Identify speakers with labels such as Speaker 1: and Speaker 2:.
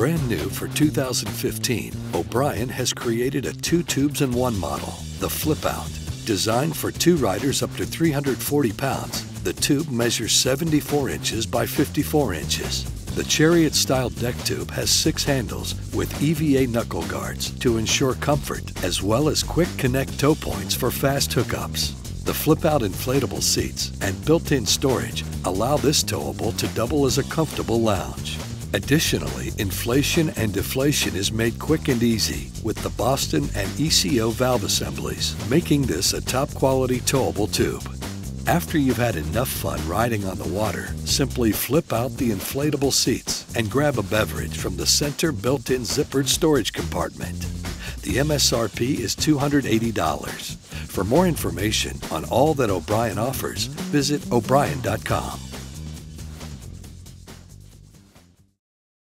Speaker 1: Brand new for 2015, O'Brien has created a 2 tubes in 1 model, the Flip Out. Designed for 2 riders up to 340 pounds, the tube measures 74 inches by 54 inches. The Chariot-style deck tube has 6 handles with EVA knuckle guards to ensure comfort, as well as quick connect tow points for fast hookups. The flip-out inflatable seats and built-in storage allow this towable to double as a comfortable lounge. Additionally, inflation and deflation is made quick and easy with the Boston and ECO valve assemblies, making this a top-quality towable tube. After you've had enough fun riding on the water, simply flip out the inflatable seats and grab a beverage from the center built-in zippered storage compartment. The MSRP is $280. For more information on all that O'Brien offers, visit O'Brien.com.